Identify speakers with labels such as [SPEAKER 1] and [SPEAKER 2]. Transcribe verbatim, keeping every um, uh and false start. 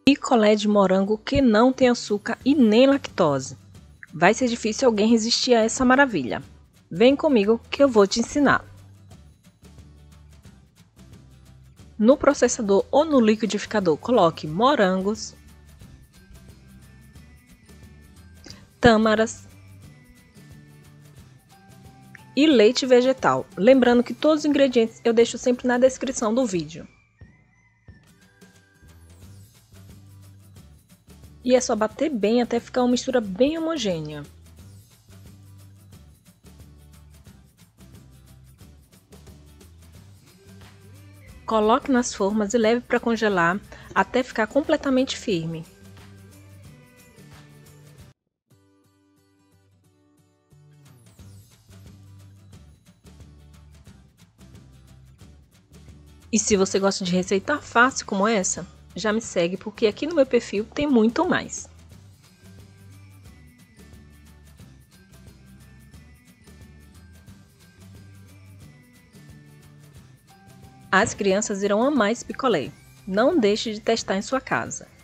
[SPEAKER 1] Picolé de morango que não tem açúcar e nem lactose. Vai ser difícil alguém resistir a essa maravilha. Vem comigo que eu vou te ensinar. No processador ou no liquidificador, coloque morangos, tâmaras e leite vegetal. Lembrando que todos os ingredientes eu deixo sempre na descrição do vídeo. E é só bater bem até ficar uma mistura bem homogênea. Coloque nas formas e leve para congelar até ficar completamente firme. E se você gosta de receita fácil como essa, já me segue porque aqui no meu perfil tem muito mais. As crianças irão amar esse picolé. Não deixe de testar em sua casa.